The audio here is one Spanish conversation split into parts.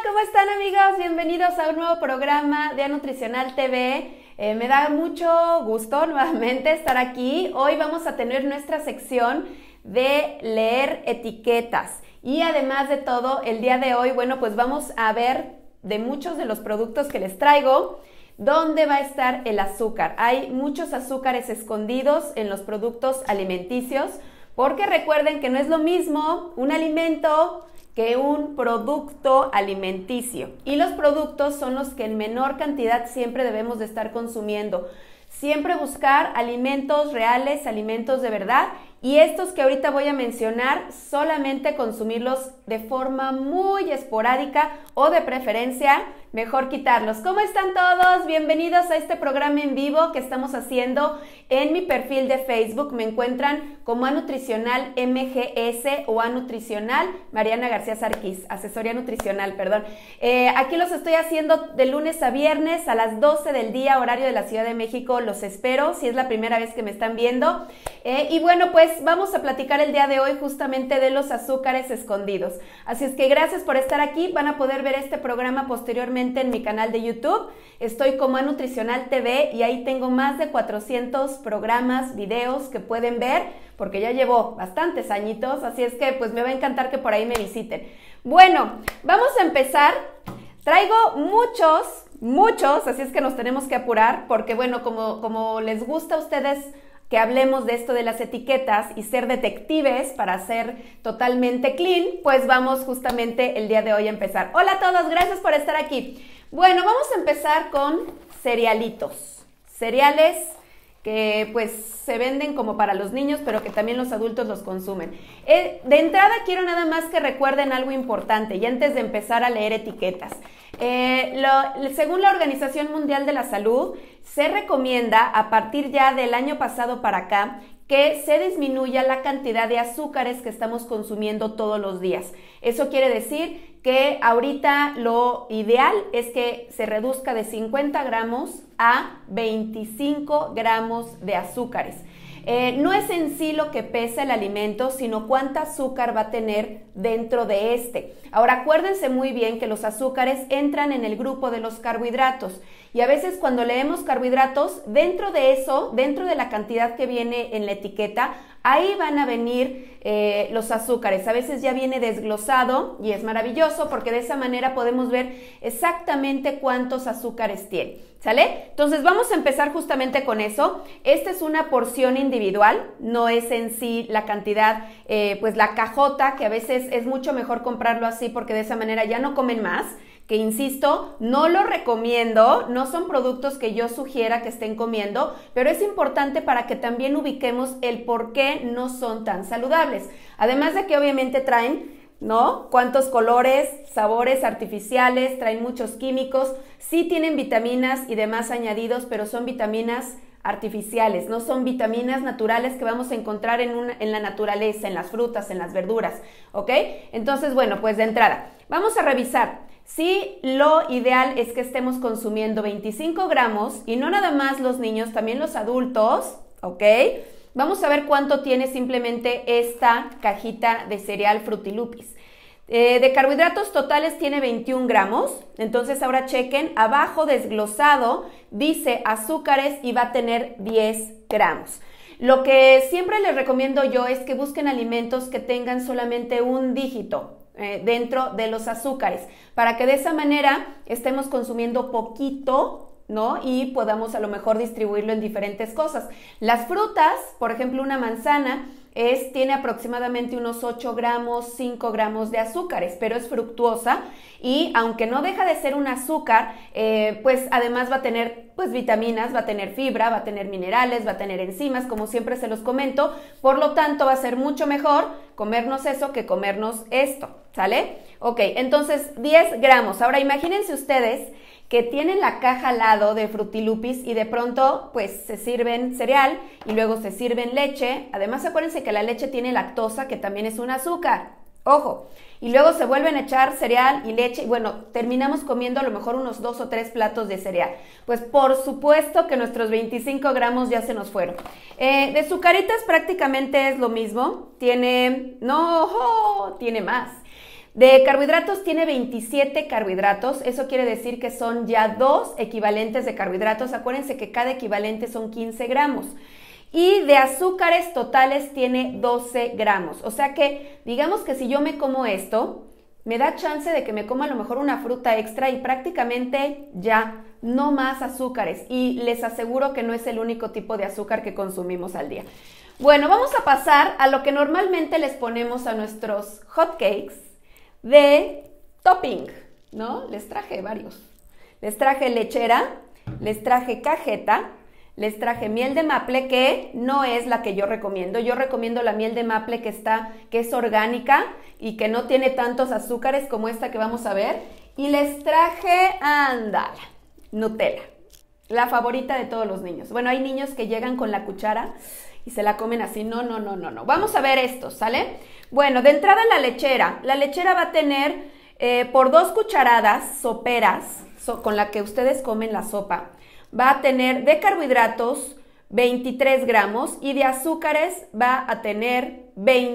¿Cómo están, amigos? Bienvenidos a un nuevo programa de Nutricional TV. Me da mucho gusto nuevamente estar aquí. Hoy vamos a tener nuestra sección de leer etiquetas. Y además de todo, el día de hoy, bueno, pues vamos a ver de muchos de los productos que les traigo, ¿dónde va a estar el azúcar? Hay muchos azúcares escondidos en los productos alimenticios, porque recuerden que no es lo mismo un alimento que un producto alimenticio. Y los productos son los que en menor cantidad siempre debemos de estar consumiendo. Siempre buscar alimentos reales, alimentos de verdad. Y estos que ahorita voy a mencionar, solamente consumirlos de forma muy esporádica o de preferencia, mejor quitarlos. ¿Cómo están todos? Bienvenidos a este programa en vivo que estamos haciendo en mi perfil de Facebook. Me encuentran como Nutricional MGS o Nutricional Mariana García Sarquís, asesoría nutricional, perdón. Aquí los estoy haciendo de lunes a viernes a las 12 del día, horario de la Ciudad de México. Los espero si es la primera vez que me están viendo. Y bueno, pues vamos a platicar el día de hoy justamente de los azúcares escondidos. Así es que gracias por estar aquí. Van a poder ver este programa posteriormente en mi canal de YouTube. Estoy como Nutricional TV y ahí tengo más de 400 programas, videos que pueden ver, porque ya llevo bastantes añitos, así es que pues me va a encantar que por ahí me visiten. Bueno, vamos a empezar. Traigo muchos, así es que nos tenemos que apurar, porque bueno, como les gusta a ustedes que hablemos de esto de las etiquetas y ser detectives para ser totalmente clean, pues vamos justamente el día de hoy a empezar. Hola a todos, gracias por estar aquí. Bueno, vamos a empezar con cerealitos. Cereales que pues se venden como para los niños, pero que también los adultos los consumen. De entrada quiero nada más que recuerden algo importante y antes de empezar a leer etiquetas. Según la Organización Mundial de la Salud, se recomienda a partir ya del año pasado para acá que se disminuya la cantidad de azúcares que estamos consumiendo todos los días. Eso quiere decir que ahorita lo ideal es que se reduzca de 50 gramos a 25 gramos de azúcares. No es en sí lo que pesa el alimento, sino cuánta azúcar va a tener dentro de este. Ahora, acuérdense muy bien que los azúcares entran en el grupo de los carbohidratos y a veces cuando leemos carbohidratos, dentro de eso, dentro de la cantidad que viene en la etiqueta, ahí van a venir los azúcares. A veces ya viene desglosado y es maravilloso porque de esa manera podemos ver exactamente cuántos azúcares tiene. ¿Sale? Entonces vamos a empezar justamente con eso. Esta es una porción individual, no es en sí la cantidad, pues la cajota, que a veces es mucho mejor comprarlo así porque de esa manera ya no comen más. Que insisto, no lo recomiendo, no son productos que yo sugiera que estén comiendo, pero es importante para que también ubiquemos el por qué no son tan saludables. Además de que obviamente traen, ¿no? Cuántos colores, sabores artificiales, traen muchos químicos, sí tienen vitaminas y demás añadidos, pero son vitaminas artificiales, no son vitaminas naturales que vamos a encontrar en la naturaleza, en las frutas, en las verduras, ¿ok? Entonces, bueno, pues de entrada, vamos a revisar. Sí, lo ideal es que estemos consumiendo 25 gramos y no nada más los niños, también los adultos, ¿ok? Vamos a ver cuánto tiene simplemente esta cajita de cereal Frutilupis. De carbohidratos totales tiene 21 gramos, entonces ahora chequen, abajo desglosado dice azúcares y va a tener 10 gramos. Lo que siempre les recomiendo yo es que busquen alimentos que tengan solamente un dígito dentro de los azúcares, para que de esa manera estemos consumiendo poquito, ¿no? Y podamos a lo mejor distribuirlo en diferentes cosas. Las frutas, por ejemplo, una manzana tiene aproximadamente unos 8 gramos, 5 gramos de azúcares, pero es fructuosa y aunque no deja de ser un azúcar, pues además va a tener pues vitaminas, va a tener fibra, va a tener minerales, va a tener enzimas, como siempre se los comento, por lo tanto va a ser mucho mejor comernos eso que comernos esto, ¿sale? Ok, entonces 10 gramos. Ahora imagínense ustedes que tienen la caja al lado de Frutilupis y de pronto pues se sirven cereal y luego se sirven leche. Además acuérdense que la leche tiene lactosa, que también es un azúcar, ojo, y luego se vuelven a echar cereal y leche y bueno, terminamos comiendo a lo mejor unos 2 o 3 platos de cereal. Pues por supuesto que nuestros 25 gramos ya se nos fueron. De Zucaritas prácticamente es lo mismo, tiene más. De carbohidratos tiene 27 carbohidratos, eso quiere decir que son ya 2 equivalentes de carbohidratos. Acuérdense que cada equivalente son 15 gramos. Y de azúcares totales tiene 12 gramos. O sea que, digamos que si yo me como esto, me da chance de que me coma a lo mejor una fruta extra y prácticamente ya no más azúcares. Y les aseguro que no es el único tipo de azúcar que consumimos al día. Bueno, vamos a pasar a lo que normalmente les ponemos a nuestros hot cakes de topping, ¿no? Les traje varios. Les traje lechera, les traje cajeta, les traje miel de maple, que no es la que yo recomiendo. Yo recomiendo la miel de maple que es orgánica y que no tiene tantos azúcares como esta que vamos a ver. Y les traje, ándala, Nutella, la favorita de todos los niños. Bueno, hay niños que llegan con la cuchara y se la comen así. No. Vamos a ver esto, ¿sale? Bueno, de entrada la lechera va a tener por 2 cucharadas soperas, con la que ustedes comen la sopa, va a tener de carbohidratos 23 gramos y de azúcares va a tener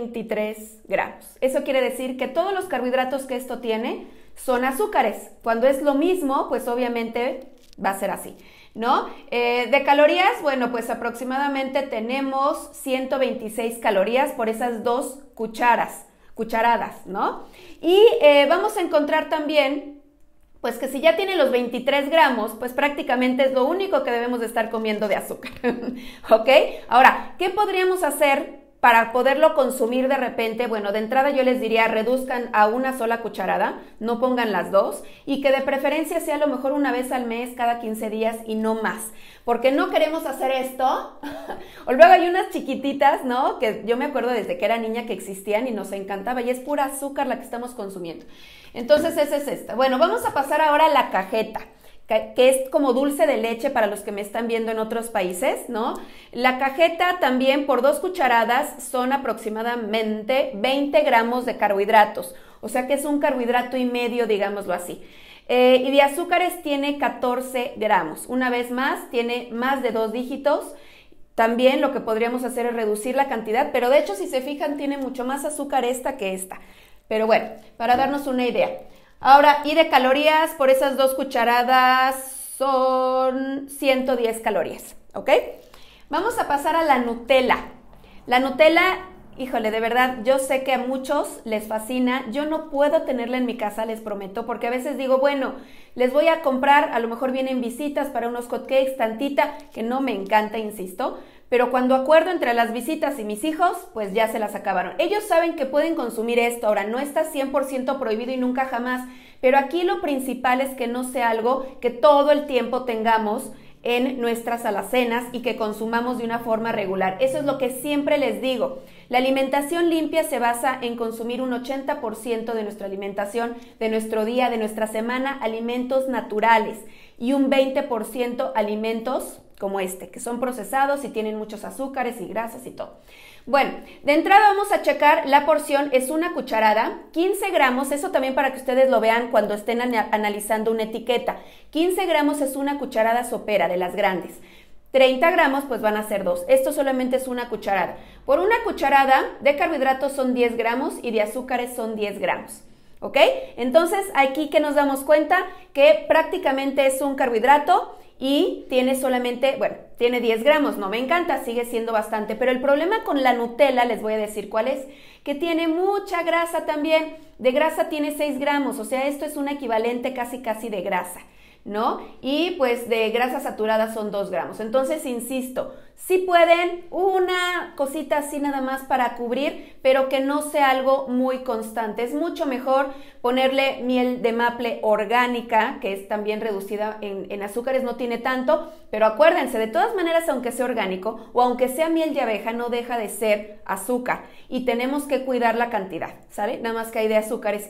23 gramos. Eso quiere decir que todos los carbohidratos que esto tiene son azúcares. Cuando es lo mismo, pues obviamente va a ser así, ¿no? De calorías, bueno, pues aproximadamente tenemos 126 calorías por esas 2 cucharadas, ¿no? Y vamos a encontrar también, pues que si ya tiene los 23 gramos, pues prácticamente es lo único que debemos de estar comiendo de azúcar, ¿ok? Ahora, ¿qué podríamos hacer para poderlo consumir de repente? Bueno, de entrada yo les diría, reduzcan a una sola cucharada, no pongan las 2, y que de preferencia sea a lo mejor una vez al mes, cada 15 días y no más, porque no queremos hacer esto. O luego hay unas chiquititas, ¿no? Que yo me acuerdo desde que era niña que existían y nos encantaba, y es pura azúcar la que estamos consumiendo. Entonces esa es esta. Bueno, vamos a pasar ahora a la cajeta, que es como dulce de leche para los que me están viendo en otros países, ¿no? La cajeta también por 2 cucharadas son aproximadamente 20 gramos de carbohidratos, o sea que es un carbohidrato y medio, digámoslo así. Y de azúcares tiene 14 gramos. Una vez más, tiene más de 2 dígitos. También lo que podríamos hacer es reducir la cantidad, pero de hecho si se fijan tiene mucho más azúcar esta que esta. Pero bueno, para darnos una idea. Ahora, y de calorías, por esas 2 cucharadas son 110 calorías, ¿ok? Vamos a pasar a la Nutella. La Nutella, híjole, de verdad, yo sé que a muchos les fascina. Yo no puedo tenerla en mi casa, les prometo, porque a veces digo, bueno, les voy a comprar, a lo mejor vienen visitas para unos hotcakes, tantita, que no me encanta, insisto, pero cuando acuerdo entre las visitas y mis hijos, pues ya se las acabaron. Ellos saben que pueden consumir esto, ahora no está 100% prohibido y nunca jamás, pero aquí lo principal es que no sea algo que todo el tiempo tengamos en nuestras alacenas y que consumamos de una forma regular. Eso es lo que siempre les digo. La alimentación limpia se basa en consumir un 80% de nuestra alimentación, de nuestro día, de nuestra semana, alimentos naturales, y un 20% alimentos como este, que son procesados y tienen muchos azúcares y grasas y todo. Bueno, de entrada vamos a checar la porción, es 1 cucharada, 15 gramos, eso también para que ustedes lo vean cuando estén analizando una etiqueta. 15 gramos es 1 cucharada sopera de las grandes. 30 gramos pues van a ser 2, esto solamente es 1 cucharada. Por 1 cucharada de carbohidratos son 10 gramos y de azúcares son 10 gramos. ¿Ok? Entonces aquí que nos damos cuenta que prácticamente es un carbohidrato y tiene solamente, bueno, tiene 10 gramos, no me encanta, sigue siendo bastante, pero el problema con la Nutella, les voy a decir cuál es, que tiene mucha grasa también, de grasa tiene 6 gramos, o sea, esto es un equivalente casi de grasa, ¿no? Y pues de grasa saturada son 2 gramos, entonces insisto, sí pueden una cosita así nada más para cubrir, pero que no sea algo muy constante. Es mucho mejor ponerle miel de maple orgánica, que es también reducida en azúcares, no tiene tanto, pero acuérdense, de todas maneras, aunque sea orgánico o aunque sea miel de abeja, no deja de ser azúcar y tenemos que cuidar la cantidad, ¿sale? Nada más que hay de azúcares.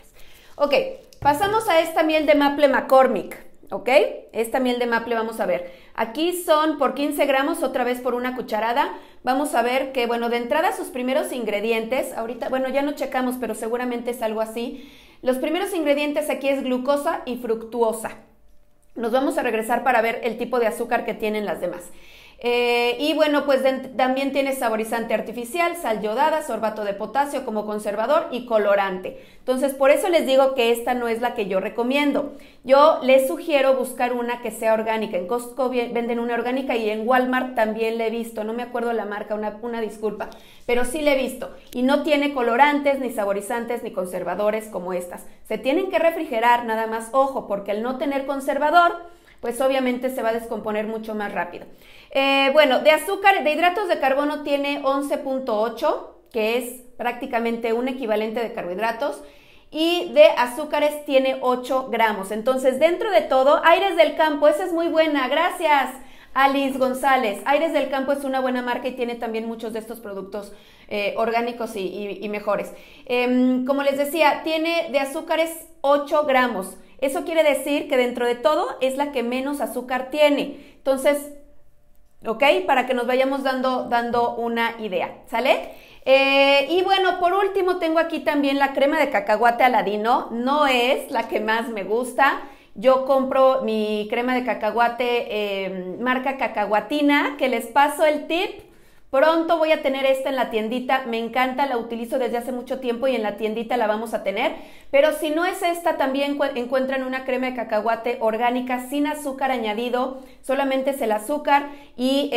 Ok, pasamos a esta miel de maple McCormick. ¿Ok? Esta miel de maple vamos a ver. Aquí son por 15 gramos, otra vez por 1 cucharada. Vamos a ver que, bueno, de entrada sus primeros ingredientes, ahorita, bueno, ya no checamos, pero seguramente es algo así. Los primeros ingredientes aquí es glucosa y fructuosa. Nos vamos a regresar para ver el tipo de azúcar que tienen las demás. Y bueno, pues también tiene saborizante artificial, sal yodada, sorbato de potasio como conservador y colorante. Entonces, por eso les digo que esta no es la que yo recomiendo. Yo les sugiero buscar una que sea orgánica. En Costco venden una orgánica y en Walmart también la he visto. No me acuerdo la marca, una disculpa, pero sí la he visto. Y no tiene colorantes, ni saborizantes, ni conservadores como estas. Se tienen que refrigerar, nada más, ojo, porque al no tener conservador, pues obviamente se va a descomponer mucho más rápido. Bueno, de azúcar, de hidratos de carbono tiene 11.8, que es prácticamente un equivalente de carbohidratos, y de azúcares tiene 8 gramos. Entonces, dentro de todo, Aires del Campo, esa es muy buena, gracias Alice González. Aires del Campo es una buena marca y tiene también muchos de estos productos orgánicos y mejores. Como les decía, tiene de azúcares 8 gramos. Eso quiere decir que dentro de todo es la que menos azúcar tiene. Entonces, ¿ok? Para que nos vayamos dando una idea, ¿sale? Y bueno, por último tengo aquí también la crema de cacahuate Aladino. No es la que más me gusta. Yo compro mi crema de cacahuate marca Cacahuatina, que les paso el tip. Pronto voy a tener esta en la tiendita, me encanta, la utilizo desde hace mucho tiempo y en la tiendita la vamos a tener, pero si no es esta, también encuentran una crema de cacahuate orgánica sin azúcar añadido, solamente es el azúcar y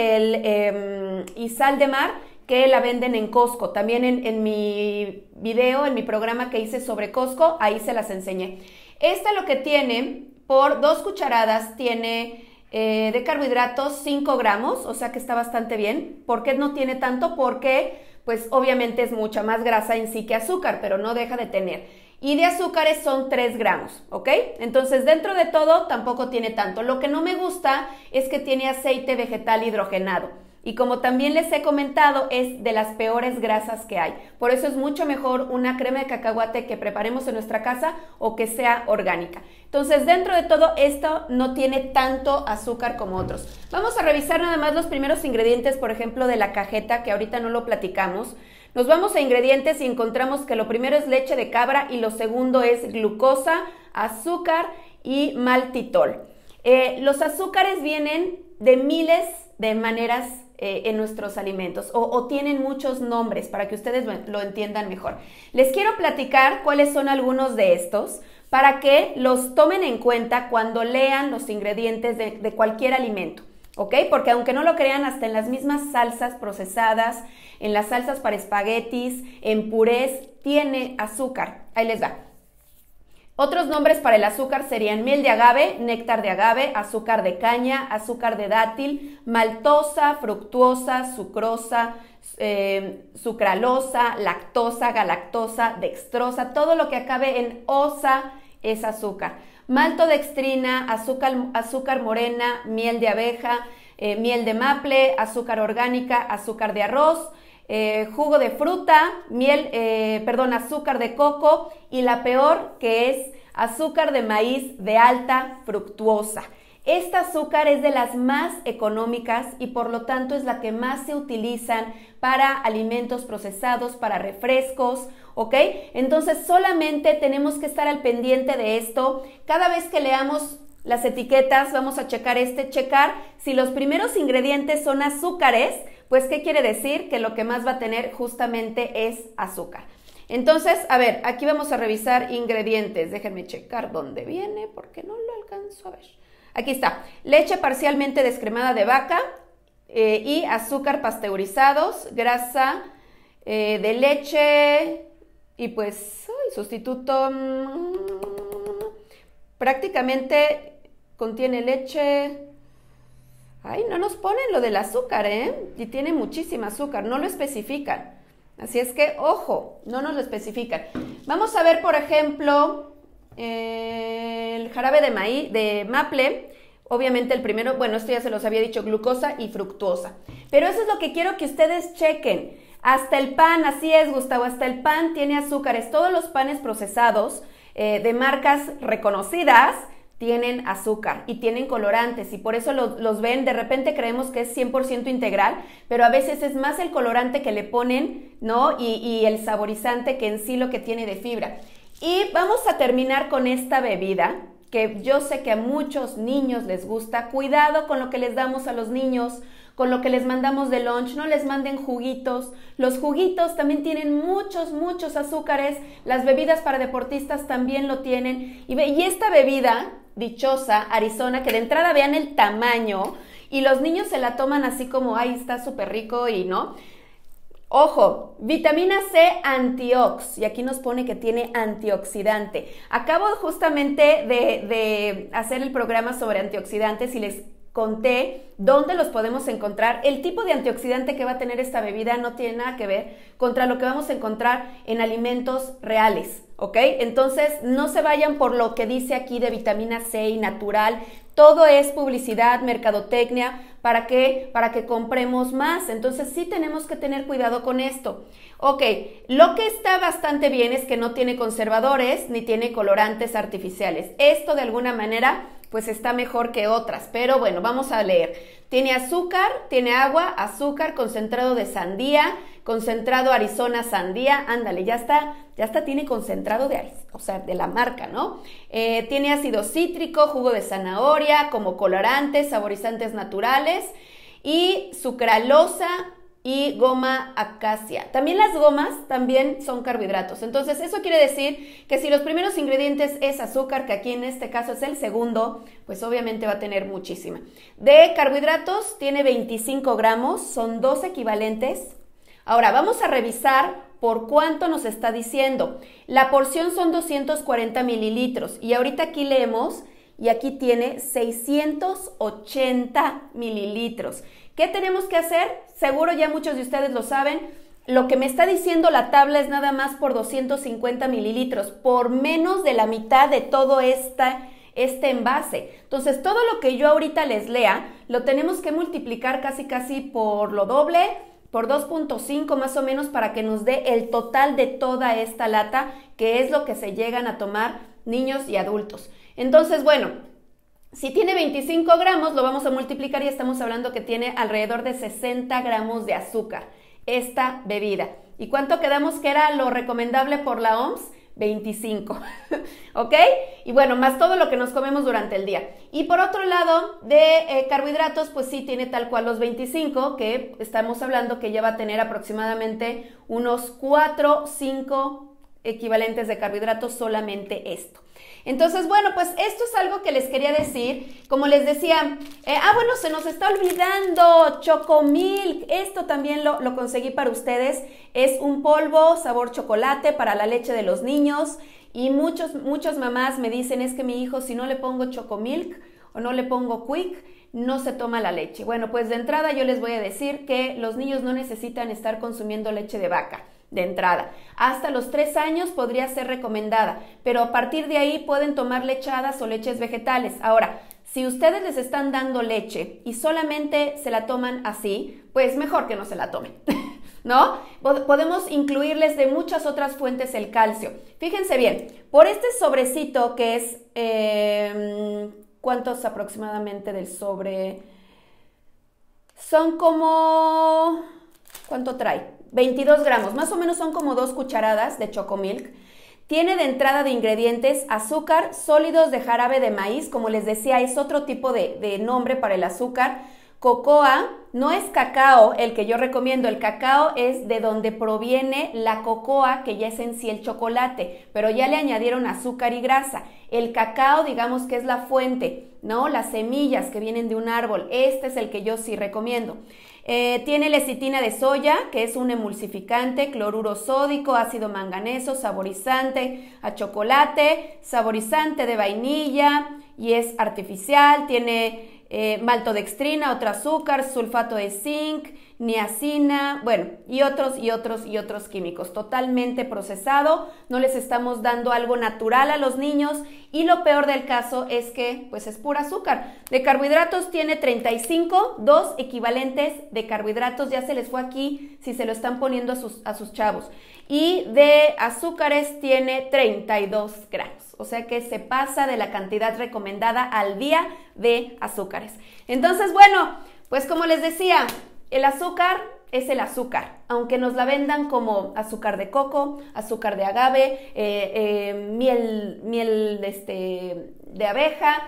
sal de mar, que la venden en Costco. También en mi video, en mi programa que hice sobre Costco, ahí se las enseñé. Esta lo que tiene, por 2 cucharadas, tiene de carbohidratos 5 gramos, o sea que está bastante bien. ¿Por qué no tiene tanto? Porque pues obviamente es mucha más grasa en sí que azúcar, pero no deja de tener. Y de azúcares son 3 gramos, ¿ok? Entonces dentro de todo tampoco tiene tanto. Lo que no me gusta es que tiene aceite vegetal hidrogenado. Y como también les he comentado, es de las peores grasas que hay. Por eso es mucho mejor una crema de cacahuate que preparemos en nuestra casa o que sea orgánica. Entonces, dentro de todo esto no tiene tanto azúcar como otros. Vamos a revisar nada más los primeros ingredientes, por ejemplo, de la cajeta, que ahorita no lo platicamos. Nos vamos a ingredientes y encontramos que lo primero es leche de cabra y lo segundo es glucosa, azúcar y maltitol. Los azúcares vienen de miles de maneras en nuestros alimentos o tienen muchos nombres para que ustedes lo entiendan mejor. Les quiero platicar cuáles son algunos de estos para que los tomen en cuenta cuando lean los ingredientes de cualquier alimento, ¿ok? Porque aunque no lo crean, hasta en las mismas salsas procesadas, en las salsas para espaguetis, en purés, tiene azúcar. Ahí les va. Otros nombres para el azúcar serían miel de agave, néctar de agave, azúcar de caña, azúcar de dátil, maltosa, fructuosa, sucrosa, sucralosa, lactosa, galactosa, dextrosa, todo lo que acabe en osa es azúcar. Maltodextrina, azúcar morena, miel de abeja, miel de maple, azúcar orgánica, azúcar de arroz, jugo de fruta, azúcar de coco y la peor, que es azúcar de maíz de alta fructuosa. Esta azúcar es de las más económicas y por lo tanto es la que más se utilizan para alimentos procesados, para refrescos, ¿ok? Entonces solamente tenemos que estar al pendiente de esto. Cada vez que leamos las etiquetas vamos a checar si los primeros ingredientes son azúcares, pues ¿qué quiere decir? Que lo que más va a tener justamente es azúcar. Entonces, a ver, aquí vamos a revisar ingredientes. Déjenme checar dónde viene porque no lo alcanzo a ver. Aquí está, leche parcialmente descremada de vaca y azúcar pasteurizados, grasa de leche y pues sustituto prácticamente contiene leche. Ay, no nos ponen lo del azúcar, y tiene muchísima azúcar, no lo especifican. Así es que, ojo, no nos lo especifican. Vamos a ver, por ejemplo, el jarabe de maple. Obviamente el primero, bueno, esto ya se los había dicho, glucosa y fructuosa. Pero eso es lo que quiero que ustedes chequen. Hasta el pan, así es, Gustavo, hasta el pan tiene azúcares. Todos los panes procesados de marcas reconocidas tienen azúcar y tienen colorantes y por eso los ven, de repente creemos que es 100% integral, pero a veces es más el colorante que le ponen, ¿no? Y el saborizante que en sí lo que tiene de fibra. Y vamos a terminar con esta bebida que yo sé que a muchos niños les gusta. Cuidado con lo que les damos a los niños, con lo que les mandamos de lunch, no les manden juguitos. Los juguitos también tienen muchos azúcares, las bebidas para deportistas también lo tienen. Y esta bebida dichosa, Arizona, que de entrada vean el tamaño y los niños se la toman así como, ay, está súper rico y no. Ojo, vitamina C antiox, y aquí nos pone que tiene antioxidante. Acabo justamente de hacer el programa sobre antioxidantes y les conté dónde los podemos encontrar. El tipo de antioxidante que va a tener esta bebida no tiene nada que ver contra lo que vamos a encontrar en alimentos reales, ¿ok? Entonces, no se vayan por lo que dice aquí de vitamina C y natural. Todo es publicidad, mercadotecnia, ¿para qué? Para que compremos más. Entonces, sí tenemos que tener cuidado con esto. Ok, lo que está bastante bien es que no tiene conservadores ni tiene colorantes artificiales. Esto de alguna manera pues está mejor que otras, pero bueno, vamos a leer. Tiene azúcar, tiene agua, azúcar, concentrado de sandía, concentrado Arizona sandía, ándale, ya está, tiene concentrado de la marca, ¿no? Tiene ácido cítrico, jugo de zanahoria, como colorantes, saborizantes naturales y sucralosa y goma acacia. También las gomas también son carbohidratos. Entonces, eso quiere decir que si los primeros ingredientes es azúcar, que aquí en este caso es el segundo, pues obviamente va a tener muchísima. De carbohidratos tiene 25 gramos, son 2 equivalentes. Ahora, vamos a revisar por cuánto nos está diciendo. La porción son 240 mililitros y ahorita aquí leemos y aquí tiene 680 mililitros. ¿Qué tenemos que hacer? Seguro ya muchos de ustedes lo saben. Lo que me está diciendo la tabla es nada más por 250 mililitros, por menos de la mitad de todo este envase. Entonces, todo lo que yo ahorita les lea, lo tenemos que multiplicar casi por lo doble, por 2.5 más o menos, para que nos dé el total de toda esta lata, que es lo que se llegan a tomar niños y adultos. Entonces, bueno, si tiene 25 gramos, lo vamos a multiplicar y estamos hablando que tiene alrededor de 60 gramos de azúcar esta bebida. ¿Y cuánto quedamos que era lo recomendable por la OMS? 25, ¿ok? Y bueno, más todo lo que nos comemos durante el día. Y por otro lado, de carbohidratos, pues sí tiene tal cual los 25, que estamos hablando que ya va a tener aproximadamente unos 4, 5 equivalentes de carbohidratos solamente esto. Entonces, bueno, pues esto es algo que les quería decir. Como les decía, bueno, se nos está olvidando Chocomilk. Esto también lo conseguí para ustedes. Es un polvo sabor chocolate para la leche de los niños. Y muchas mamás me dicen, es que mi hijo, si no le pongo Chocomilk o no le pongo Quick, no se toma la leche. Bueno, pues de entrada yo les voy a decir que los niños no necesitan estar consumiendo leche de vaca. De entrada, hasta los 3 años podría ser recomendada, pero a partir de ahí pueden tomar lechadas o leches vegetales. Ahora, si ustedes les están dando leche y solamente se la toman así, pues mejor que no se la tomen, ¿no? Podemos incluirles de muchas otras fuentes el calcio. Fíjense bien, por este sobrecito que es, ¿cuántos aproximadamente del sobre? Son como, ¿cuánto trae? 22 gramos, más o menos son como 2 cucharadas de Chocomilk. Tiene de entrada de ingredientes azúcar, sólidos de jarabe de maíz, como les decía, es otro tipo de nombre para el azúcar. Cocoa, no es cacao el que yo recomiendo, el cacao es de donde proviene la cocoa, que ya es en sí el chocolate, pero ya le añadieron azúcar y grasa. El cacao, digamos que es la fuente, ¿no? Las semillas que vienen de un árbol, este es el que yo sí recomiendo. Tiene lecitina de soya, que es un emulsificante, cloruro sódico, ácido manganeso, saborizante a chocolate, saborizante de vainilla y es artificial. Tiene maltodextrina, otro azúcar, sulfato de zinc, niacina, bueno, y otros químicos. Totalmente procesado, no les estamos dando algo natural a los niños y lo peor del caso es que pues es pura azúcar. De carbohidratos tiene 35, 2 equivalentes de carbohidratos, ya se les fue aquí si se lo están poniendo a sus chavos. Y de azúcares tiene 32 gramos, o sea que se pasa de la cantidad recomendada al día de azúcares. Entonces, bueno, pues como les decía, el azúcar es el azúcar, aunque nos la vendan como azúcar de coco, azúcar de agave, miel de abeja,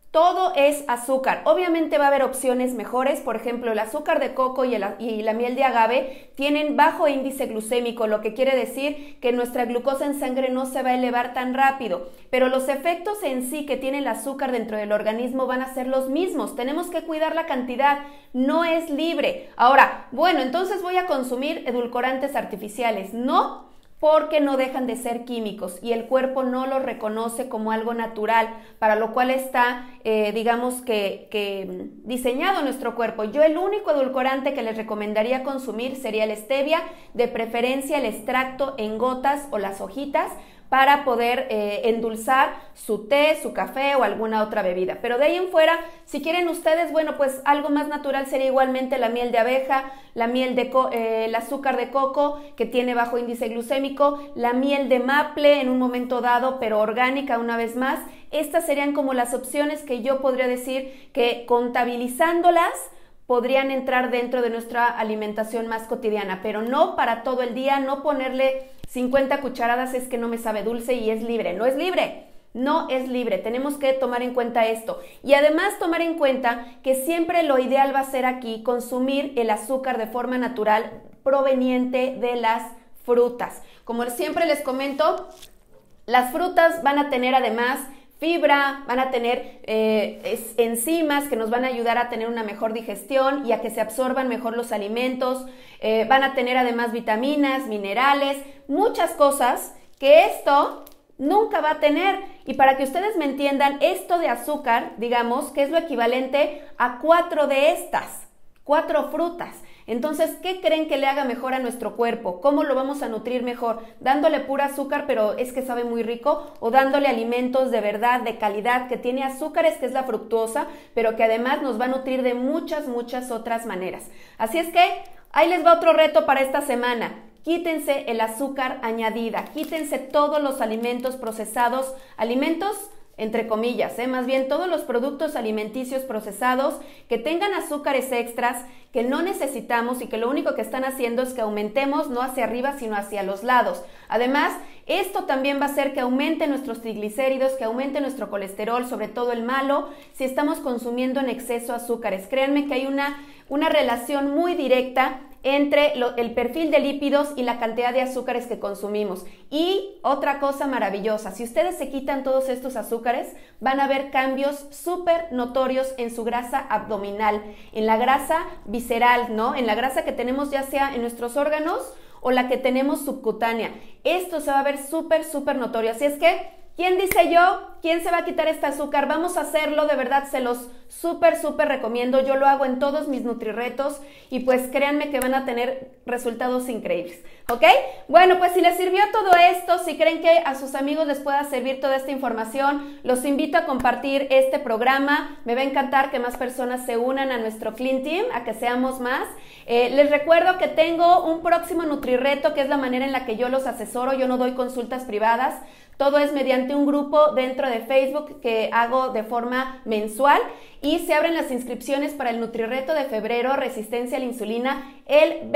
todo es azúcar. Obviamente va a haber opciones mejores, por ejemplo, el azúcar de coco y la miel de agave tienen bajo índice glucémico, lo que quiere decir que nuestra glucosa en sangre no se va a elevar tan rápido, pero los efectos en sí que tiene el azúcar dentro del organismo van a ser los mismos. Tenemos que cuidar la cantidad, no es libre. Ahora, bueno, entonces voy a consumir edulcorantes artificiales. No, porque no dejan de ser químicos y el cuerpo no los reconoce como algo natural, para lo cual está, digamos que diseñado nuestro cuerpo. Yo el único edulcorante que les recomendaría consumir sería el stevia, de preferencia el extracto en gotas o las hojitas, para poder endulzar su té, su café o alguna otra bebida. Pero de ahí en fuera, si quieren ustedes, bueno, pues algo más natural sería igualmente la miel de abeja, la miel de el azúcar de coco, que tiene bajo índice glucémico, la miel de maple en un momento dado, pero orgánica una vez más. Estas serían como las opciones que yo podría decir que, contabilizándolas, podrían entrar dentro de nuestra alimentación más cotidiana, pero no para todo el día, no ponerle 50 cucharadas, es que no me sabe dulce y es libre. No es libre, no es libre. Tenemos que tomar en cuenta esto. Y además tomar en cuenta que siempre lo ideal va a ser aquí consumir el azúcar de forma natural proveniente de las frutas. Como siempre les comento, las frutas van a tener además fibra, van a tener enzimas que nos van a ayudar a tener una mejor digestión y a que se absorban mejor los alimentos, van a tener además vitaminas, minerales, muchas cosas que esto nunca va a tener. Y para que ustedes me entiendan, esto de azúcar, digamos, que es lo equivalente a 4 de estas, 4 frutas. Entonces, ¿qué creen que le haga mejor a nuestro cuerpo? ¿Cómo lo vamos a nutrir mejor? ¿Dándole pura azúcar, pero es que sabe muy rico? ¿O dándole alimentos de verdad, de calidad, que tiene azúcares, que es la fructuosa, pero que además nos va a nutrir de muchas, muchas otras maneras? Así es que ahí les va otro reto para esta semana. Quítense el azúcar añadida, quítense todos los alimentos procesados, alimentos entre comillas, más bien todos los productos alimenticios procesados que tengan azúcares extras que no necesitamos y que lo único que están haciendo es que aumentemos no hacia arriba sino hacia los lados. Además, esto también va a hacer que aumente nuestros triglicéridos, que aumente nuestro colesterol, sobre todo el malo, si estamos consumiendo en exceso azúcares. Créanme que hay una relación muy directa entre el perfil de lípidos y la cantidad de azúcares que consumimos. Y otra cosa maravillosa, si ustedes se quitan todos estos azúcares, van a ver cambios súper notorios en su grasa abdominal, en la grasa visceral, ¿no? En la grasa que tenemos ya sea en nuestros órganos o la que tenemos subcutánea. Esto se va a ver súper, súper notorio. Así es que, ¿quién dice yo? ¿Quién se va a quitar este azúcar? Vamos a hacerlo, de verdad se los súper, súper recomiendo. Yo lo hago en todos mis NutriRetos y pues créanme que van a tener resultados increíbles, ¿ok? Bueno, pues si les sirvió todo esto, si creen que a sus amigos les pueda servir toda esta información, los invito a compartir este programa. Me va a encantar que más personas se unan a nuestro Clean Team, a que seamos más. Les recuerdo que tengo un próximo NutriReto, que es la manera en la que yo los asesoro. Yo no doy consultas privadas. Todo es mediante un grupo dentro de Facebook que hago de forma mensual y se abren las inscripciones para el NutriReto de febrero, resistencia a la insulina, el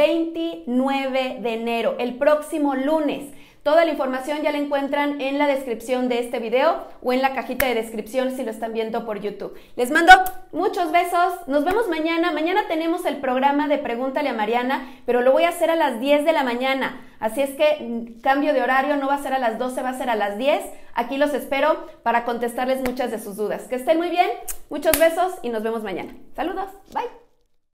29 de enero, el próximo lunes. Toda la información ya la encuentran en la descripción de este video o en la cajita de descripción si lo están viendo por YouTube. Les mando muchos besos, nos vemos mañana. Mañana tenemos el programa de Pregúntale a Mariana, pero lo voy a hacer a las 10 de la mañana. Así es que cambio de horario, no va a ser a las 12, va a ser a las 10. Aquí los espero para contestarles muchas de sus dudas. Que estén muy bien, muchos besos y nos vemos mañana. Saludos, bye.